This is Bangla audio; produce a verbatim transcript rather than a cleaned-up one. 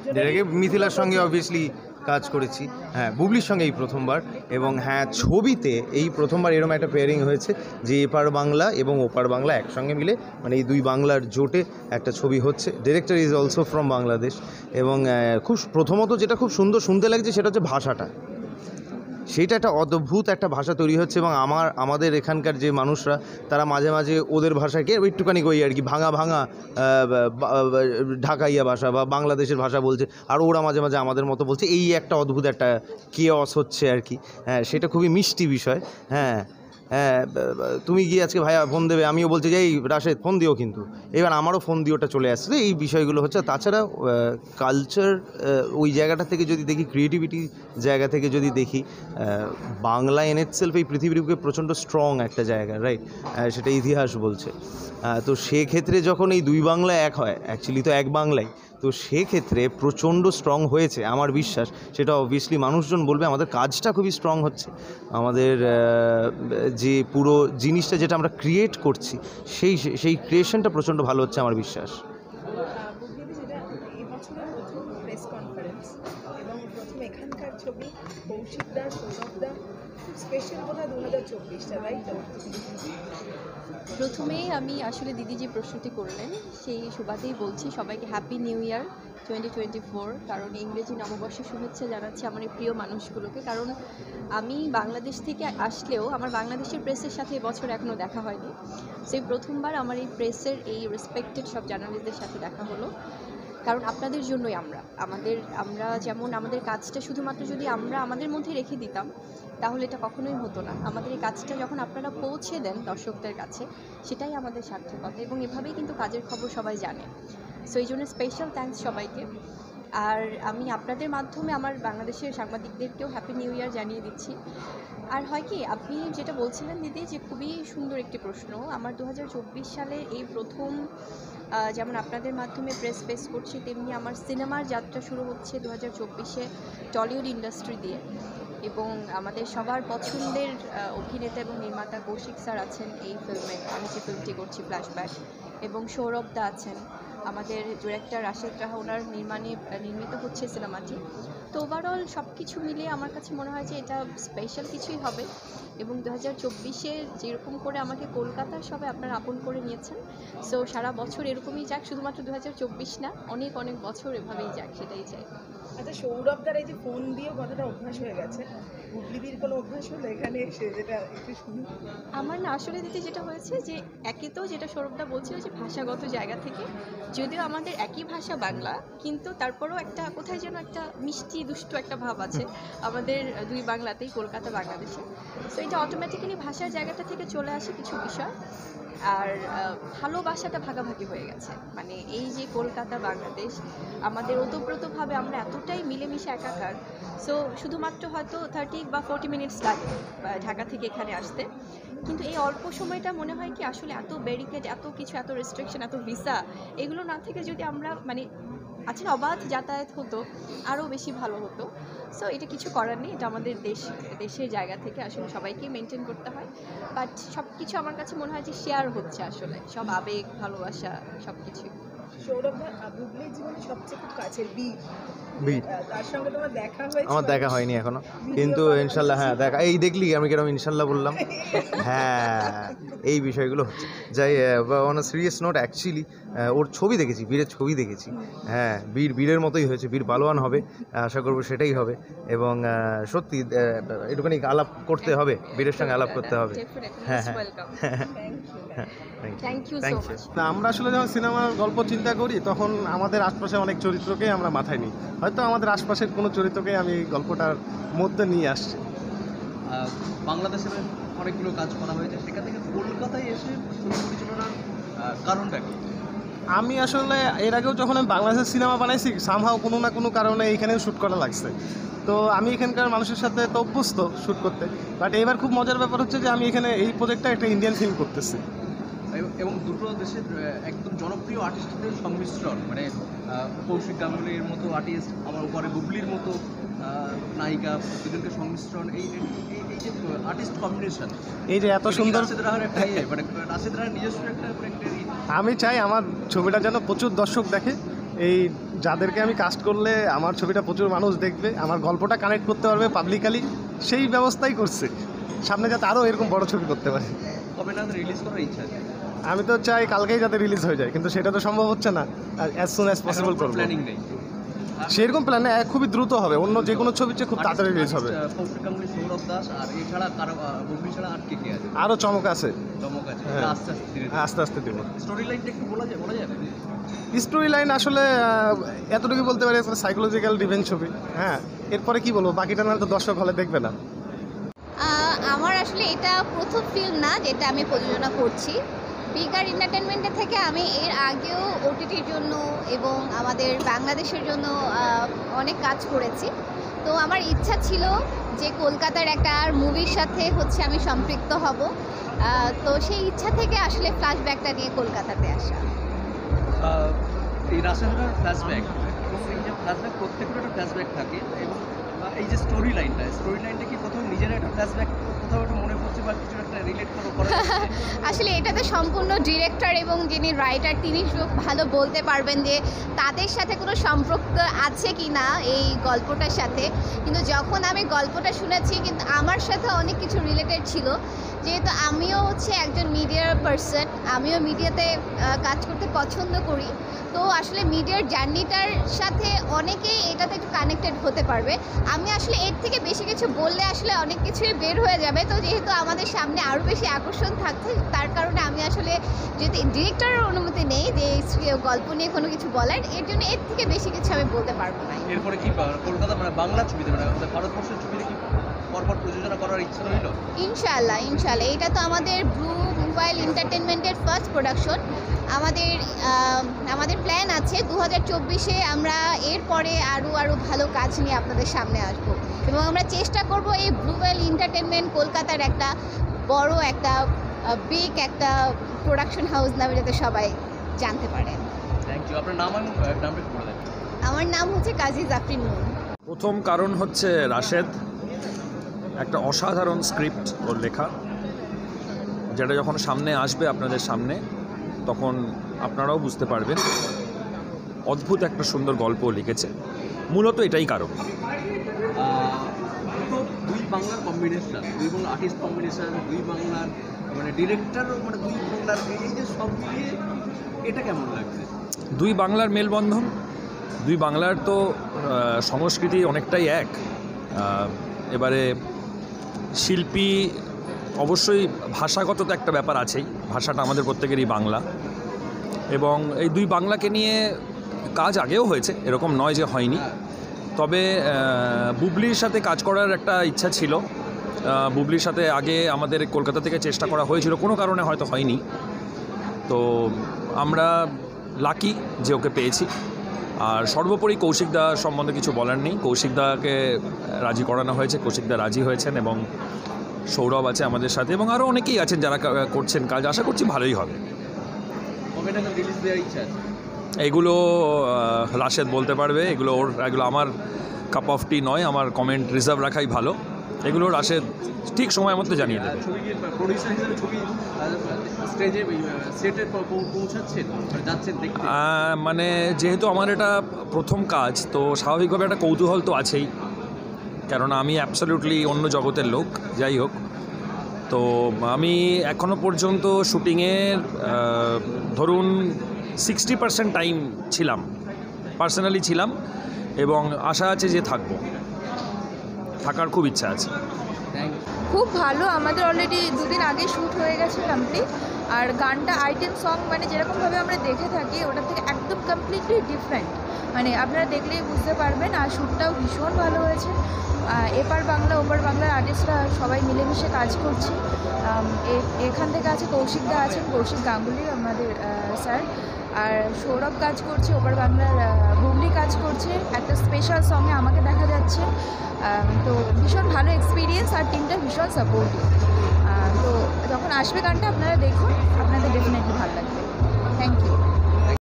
এর আগে মিথিলার সঙ্গে অবভিয়াসলি কাজ করেছি, হ্যাঁ বুবলির সঙ্গে এই প্রথমবার, এবং হ্যাঁ ছবিতে এই প্রথমবার এরকম একটা পেয়ারিং হয়েছে যে এপার বাংলা এবং ওপার বাংলা একসঙ্গে মিলে, মানে এই দুই বাংলার জোটে একটা ছবি হচ্ছে। Director is also from Bangladesh, এবং খুব প্রথমত যেটা খুব সুন্দর শুনতে লাগছে সেটা হচ্ছে ভাষাটা, সেইটা একটা অদ্ভুত একটা ভাষা তৈরি হচ্ছে, এবং আমার আমাদের এখানকার যে মানুষরা তারা মাঝে মাঝে ওদের ভাষাকে একটুখানি ওই আর কি ভাঙা ভাঙা ঢাকাইয়া ভাষা বা বাংলাদেশের ভাষা বলছে, আর ওরা মাঝে মাঝে আমাদের মতো বলছে, এই একটা অদ্ভুত একটা কেয়স হচ্ছে আর কি। হ্যাঁ সেটা খুবই মিষ্টি বিষয়। হ্যাঁ হ্যাঁ তুমি গিয়ে আজকে ভাইয়া ফোন দেবে, আমিও বলছি যে এই রাশেদ ফোন দিও, কিন্তু এবার আমারও ফোন দিওটা চলে আসছে। এই বিষয়গুলো হচ্ছে, তাছাড়া কালচার ওই জায়গাটা থেকে যদি দেখি, ক্রিয়েটিভিটি জায়গা থেকে যদি দেখি, বাংলা এন ইটসেলফ এই পৃথিবীর বুকে প্রচণ্ড স্ট্রং একটা জায়গা, রাইট? সেটা ইতিহাস বলছে। তো সেক্ষেত্রে যখন এই দুই বাংলা এক হয়, অ্যাকচুয়ালি তো এক বাংলাই, তো সেক্ষেত্রে প্রচণ্ড স্ট্রং হয়েছে আমার বিশ্বাস। সেটা অবভিয়াসলি মানুষজন বলবে, আমাদের কাজটা খুবই স্ট্রং হচ্ছে, আমাদের যে পুরো জিনিসটা যেটা আমরা ক্রিয়েট করছি সেই সেই ক্রিয়েশনটা প্রচণ্ড ভালো হচ্ছে আমার বিশ্বাস। প্রথমেই আমি আসলে দিদি যে প্রশ্নটি করলেন সেই সুবাদেই বলছি সবাইকে happy new year twenty twenty four, কারণ ইংরেজি নববর্ষের শুভেচ্ছা জানাচ্ছি আমার এই প্রিয় মানুষগুলোকে। কারণ আমি বাংলাদেশ থেকে আসলেও আমার বাংলাদেশের প্রেসের সাথে এবছর এখনও দেখা হয়নি, সেই প্রথমবার আমার এই প্রেসের এই রেসপেক্টেড সব জার্নালিস্টদের সাথে দেখা হলো। কারণ আপনাদের জন্যই আমরা আমাদের আমরা যেমন আমাদের কাজটা শুধুমাত্র যদি আমরা আমাদের মধ্যে রেখে দিতাম তাহলে এটা কখনোই হতো না। আমাদের এই কাজটা যখন আপনারা পৌঁছে দেন দর্শকদের কাছে, সেটাই আমাদের সার্থকতা, এবং এভাবেই কিন্তু কাজের খবর সবাই জানে। সো এই জন্য স্পেশাল থ্যাঙ্কস সবাইকে। আর আমি আপনাদের মাধ্যমে আমার বাংলাদেশের সাংবাদিকদেরকেও হ্যাপি নিউ ইয়ার জানিয়ে দিচ্ছি। আর হয় কি, আপনি যেটা বলছিলেন দিদি, যে খুবই সুন্দর একটি প্রশ্ন। আমার দু হাজার চব্বিশ সালে এই প্রথম যেমন আপনাদের মাধ্যমে প্রেস ফেস করছি, তেমনি আমার সিনেমার যাত্রা শুরু হচ্ছে দু হাজার চব্বিশে টলিউড ইন্ডাস্ট্রি দিয়ে, এবং আমাদের সবার পছন্দের অভিনেতা এবং নির্মাতা কৌশিক স্যার আছেন এই ফিল্মে, আমি যে ফিল্মটি করছি ফ্ল্যাশব্যাক, এবং সৌরভ দা আছেন, আমাদের ডিরেক্টর রাশেদ রাহা, ওনার নির্মাণে নির্মিত হচ্ছে সিনেমাটি। তো ওভারঅল সব কিছু মিলিয়ে আমার কাছে মনে হয় যে এটা স্পেশাল কিছুই হবে, এবং দু হাজার চব্বিশে যেরকম করে আমাকে কলকাতার সবাই আপনারা আপন করে নিয়েছেন, সো সারা বছর এরকমই যাক, শুধুমাত্র দু হাজার চব্বিশ না, অনেক অনেক বছর এভাবেই যাক, সেটাই চাই। আচ্ছা, সৌরভদার এই যে ফোন দিয়েও কথাটা অভ্যাস হয়ে গেছে, বুবলিদির কোনো অভ্যাস হলো এখানে এসে, যেটা একটু শুনি? আমার না আসলে দিদি যেটা হয়েছে যে একে তো যেটা সৌরভদা বলছিল যে ভাষাগত জায়গা থেকে, যদিও আমাদের একই ভাষা বাংলা, কিন্তু তারপরেও একটা কোথায় যেন একটা মিষ্টি দুষ্টু একটা ভাব আছে আমাদের দুই বাংলাতেই, কলকাতা বাংলাদেশে। সো এটা অটোমেটিক্যালি ভাষার জায়গাটা থেকে চলে আসে কিছু বিষয়, আর ভালোবাসাটা ভাগাভাগি হয়ে গেছে। মানে এই যে কলকাতা বাংলাদেশ, আমাদের ওতপ্রোতভাবে আমরা এতটাই মিলেমিশে একাকার। সো শুধুমাত্র হয়তো থার্টি বা ফোর্টি মিনিটস লাগে ঢাকা থেকে এখানে আসতে, কিন্তু এই অল্প সময়টা মনে হয় কি আসলে এত ব্যারিকেড, এত কিছু, এত রেস্ট্রিকশন, এত ভিসা, এগুলো না থেকে যদি আমরা মানে আচ্ছা অবাধ যাতায়াত হতো আরও বেশি ভালো হতো। সো এটা কিছু করার নেই, এটা আমাদের দেশ, দেশের জায়গা থেকে আসলে সবাইকেই মেনটেন করতে হয়। বাট সব কিছু আমার কাছে মনে হয় যে শেয়ার হচ্ছে, আসলে সব আবেগ, ভালোবাসা, সব কিছু। সৌরভ বুবলির জীবনে সবচেয়ে খুব কাছের বীর, বীর তার সঙ্গে তোমার দেখা হয়েছে? আমার দেখা হয়নি এখনো, কিন্তু ইনশাল্লাহ হ্যাঁ দেখা, এই দেখলি আমি কিরকম ইনশাল্লাহ বললাম। হ্যাঁ এই বিষয়গুলো হচ্ছে। যাই on a serious note, actually ওর ছবি দেখেছি, বীরের ছবি দেখেছি, হ্যাঁ বীর বীরের মতোই হয়েছে, বীর পালোয়ান হবে, আশা করবো সেটাই হবে। এবং সত্যি একটুখানি আলাপ করতে হবে, বীরের সঙ্গে আলাপ করতে হবে। হ্যাঁ হ্যাঁ হ্যাঁ থ্যাংক ইউ সো মাচ। আমরা আসলে যখন সিনেমার গল্প চিন্তা করি তখন আমাদের আশপাশে অনেক চরিত্রকেই আমরা মাথায় নিই, হয়তো আমাদের আশপাশের কোনো চরিত্রকে আমি গল্পটার মধ্যে নিয়ে আসছি। বাংলাদেশের অনেকগুলো কাজ করা হয়েছে, সেখান থেকে কলকাতায় এসে ছবি পরিচালনার কারণটা কি? আমি আসলে এর আগেও যখন আমি বাংলাদেশের সিনেমা বানাইছি, সামহাও কোনো না কোনো কারণে এইখানেও শ্যুট করা লাগছে। তো আমি এখানকার মানুষের সাথে তো অভ্যস্ত শ্যুট করতে, বাট এবার খুব মজার ব্যাপার হচ্ছে যে আমি এখানে এই প্রজেক্টটা একটা ইন্ডিয়ান ফিল্ম করতেছি, এবং দুটো দেশের একদম জনপ্রিয় আর্টিস্টদের সংমিশ্রণ, মানে কৌশিক গাঙ্গুলির মতো আর্টিস্ট, আমার উপরে বুবলির মতো নায়িকা, দুজনকে সংমিশ্রণ, এই এই যে আর্টিস্ট কম্বিনেশন, এই যে এত সুন্দর মানে রাশেদ রায়ের নিজস্ব একটা, আমি চাই আমার ছবিটা যেন প্রচুর দর্শক দেখে। এই যাদেরকে আমি কাস্ট করলে আমার ছবিটা প্রচুর মানুষ দেখবে, আমার গল্পটা কানেক্ট করতে পারবে পাবলিকালি, সেই ব্যবস্থাই করছে। সামনে যাতে আরও এরকম বড় ছবি করতে পারে। কবে না রিলিজ করার ইচ্ছা আছে? আমি তো চাই কালকেই যাতে রিলিজ হয়ে যায়, কিন্তু সেটা তো সম্ভব হচ্ছে না। অ্যাজ সুন অ্যাজ পসিবল করবো। প্ল্যানিং নেই সেরকম প্ল্যানে খুবই দ্রুত হবে, অন্য যে কোনো ছবির চেয়ে খুব তাড়াতাড়ি রিলিজ হবে। কৌশিক গাঙ্গুলি, সৌরভ দাস আর এছাড়া কারো বুবলি ছাড়া আর কে কে আছে? আরও চমক আছে, চমক আছে, হ্যাঁ। আস্তে আস্তে ধীরে আস্তে আস্তে দেবো। স্টোরি লাইনটা একটু বলা যায় বলা যাবে? স্টোরি লাইন আসলে আহ, এতটুকু বলতে পারি, সাইকোলজিক্যাল ডিভেন্স ছবি। হ্যাঁ, এরপরে কি বলবো, বাকিটা না তো দর্শক হলে দেখবে না। আহ, আমার আসলে এটা প্রথম ফিল্ম না যেটা আমি প্রযোজনা করছি। বিগার এন্টারটেনমেন্টের থেকে আমি এর আগেও ওটিটির জন্য এবং আমাদের বাংলাদেশের জন্য আহ, অনেক কাজ করেছি। তো আমার ইচ্ছা ছিল যে কলকাতার একটা মুভির সাথে হচ্ছে আমি সম্পৃক্ত হব। আহ, তো সেই ইচ্ছা থেকে আসলে ফ্ল্যাশব্যাকটা নিয়ে কলকাতাতে আসা। আহ, এই রাশেদার ফ্ল্যাশব্যাক এবং এই যে ফ্ল্যাশব্যাক প্রত্যেকের একটা ফ্ল্যাশব্যাক থাকে এবং আহ, এই যে স্টোরি লাইনটা স্টোরি লাইনটা কি কোথাও নিজের একটা ফ্ল্যাশব্যাক কোথাও একটা মনে পড়ছে বা কিছু একটা রিলেট করো করা যাচ্ছে? আসলে এটাতে সম্পূর্ণ ডিরেক্টর এবং যিনি রাইটার তিনি খুব ভালো বলতে পারবেন যে তাদের সাথে কোনো সম্পর্ক আছে কি না এই গল্পটার সাথে। কিন্তু যখন আমি গল্পটা শুনেছি, কিন্তু আমার সাথে অনেক কিছু রিলেটেড ছিল, যেহেতু আমিও হচ্ছে একজন মিডিয়ার পার্সন, আমিও মিডিয়াতে কাজ করতে পছন্দ করি। তো আসলে মিডিয়ার জার্নিটার সাথে অনেকেই এটাতে একটু কানেক্টেড হতে পারবে। আমি আসলে এর থেকে বেশি কিছু বললে আসলে অনেক কিছুই বের হয়ে যাবে। তো যেহেতু আমাদের সামনে আরও বেশি আকর্ষণ থাকছে, তার কারণে আমি আসলে যদি ডিরেক্টরের অনুমতি নেই যে এই গল্প নিয়ে কোনো কিছু বলার, এর জন্য এর থেকে বেশি কিছু আমি বলতে পারবো না। এরপরে কি আহ, কলকাতা মানে বাংলা ছবিতে মানে আমাদের ভারতবর্ষের ছবিতে কি পরপর প্রযোজনা করার ইচ্ছা রইল? ইনশাআল্লাহ ইনশাআল্লাহ এটা তো আমাদের ব্লু মোবাইল এন্টারটেনমেন্টের ফার্স্ট প্রোডাকশন। আমাদের আহ, আমাদের প্ল্যান আছে দু হাজার চব্বিশে আমরা এরপরে আরও আরও ভালো কাজ নিয়ে আপনাদের সামনে আসবো এবং আমরা চেষ্টা করব এই ব্লু মোবাইল এন্টারটেনমেন্ট কলকাতার একটা বড় একটা বিগ একটা প্রোডাকশন হাউস নামে যাতে সবাই জানতে পারেন। Thank you. আপনার নাম এবং আহ, নামটা একটু বলে দেন। আমার নাম হচ্ছে কাজী জাফরিন নুন। প্রথম কারণ হচ্ছে রাশেদ একটা অসাধারণ স্ক্রিপ্ট ওর লেখা, যেটা যখন সামনে আসবে আপনাদের সামনে তখন আপনারাও বুঝতে পারবেন অদ্ভুত একটা সুন্দর গল্প লিখেছে। মূলত এটাই কারণ। আহ, দুটো দুই বাংলার কম্বিনেশন, দুই বাংলা আর্টিস্ট কম্বিনেশন, দুই বাংলার মানে ডিরেক্টর মানে দুই বাংলার এই যে সব মিলিয়ে এটা কেমন লাগছে? দুই বাংলার মেলবন্ধন, দুই বাংলার তো আহ, সংস্কৃতি অনেকটাই এক। আহ, এবারে শিল্পী অবশ্যই ভাষাগত তো একটা ব্যাপার আছেই, ভাষাটা আমাদের প্রত্যেকেরই বাংলা, এবং এই দুই বাংলাকে নিয়ে কাজ আগেও হয়েছে, এরকম নয় যে হয়নি। তবে আহ, বুবলির সাথে কাজ করার একটা ইচ্ছা ছিল। আহ, বুবলির সাথে আগে আমাদের কলকাতা থেকে চেষ্টা করা হয়েছিল, কোনো কারণে হয়তো হয়নি। তো আমরা লাকি যে ওকে পেয়েছি। আর সর্বোপরি কৌশিকদা সম্বন্ধে কিছু বলার নেই, কৌশিকদাকে রাজি করানো হয়েছে, কৌশিকদা রাজি হয়েছেন এবং সৌরভ আছে আমাদের সাথে এবং আরও অনেকেই আছেন যারা কা- করছেন কাজ। আশা করছি ভালোই হবে। কবে নাগাদ রিলিজ দেওয়ার ইচ্ছা আছে? এগুলো আহ, রাশেদ বলতে পারবে, এগুলো ওর, এগুলো আমার কাপ অফ টি নয়, আমার কমেন্ট রিজার্ভ রাখাই ভালো। এগুলো রাশেদ ঠিক সময় মতো জানিয়ে দেবে। ছবি প্রডিউসার হিসেবে ছবি স্টেজে সেটে পৌঁছাচ্ছেন মানে যাচ্ছেন দেখতে? আহ, মানে যেহেতু আমার এটা প্রথম কাজ, তো স্বাভাবিকভাবে একটা কৌতূহল তো আছেই, কেননা আমি অ্যাবসলিউটলি অন্য জগতের লোক। যাই হোক, তো আমি এখনও পর্যন্ত শুটিংয়ের ধরুন সিক্সটি পার্সেন্ট টাইম ছিলাম, পার্সোনালি ছিলাম, এবং আশা আছে যে থাকবো, থাকার খুব ইচ্ছা আছে। Thank you. খুব ভালো। আমাদের অলরেডি দুদিন আগে শ্যুট হয়ে গেছে কমপ্লিট। আর গানটা আইটেম সং মানে যেরকমভাবে আমরা দেখে থাকি ওটার থেকে একদম কমপ্লিটলি ডিফারেন্ট, মানে আপনারা দেখলেই বুঝতে পারবেন। আর শ্যুটটাও ভীষণ ভালো হয়েছে। আহ, এপার বাংলা ওপার বাংলার আর্টিস্টরা সবাই মিলেমিশে কাজ করছি। আম, এ- এখান থেকে আছে কৌশিকদা আছেন, কৌশিক গাঙ্গুলি আমাদের স্যার, আর সৌরভ কাজ করছে, ওপার বাংলার আহ, বুবলি কাজ করছে। একটা স্পেশাল সঙ্গে আমাকে দেখা যাচ্ছে। আম, তো ভীষণ ভালো এক্সপিরিয়েন্স আর টিমটা ভীষণ সাপোর্টিভ। তো যখন আসবে গানটা আপনারা দেখুন, আপনাদের ডেফিনেটলি ভালো লাগবে। Thank you.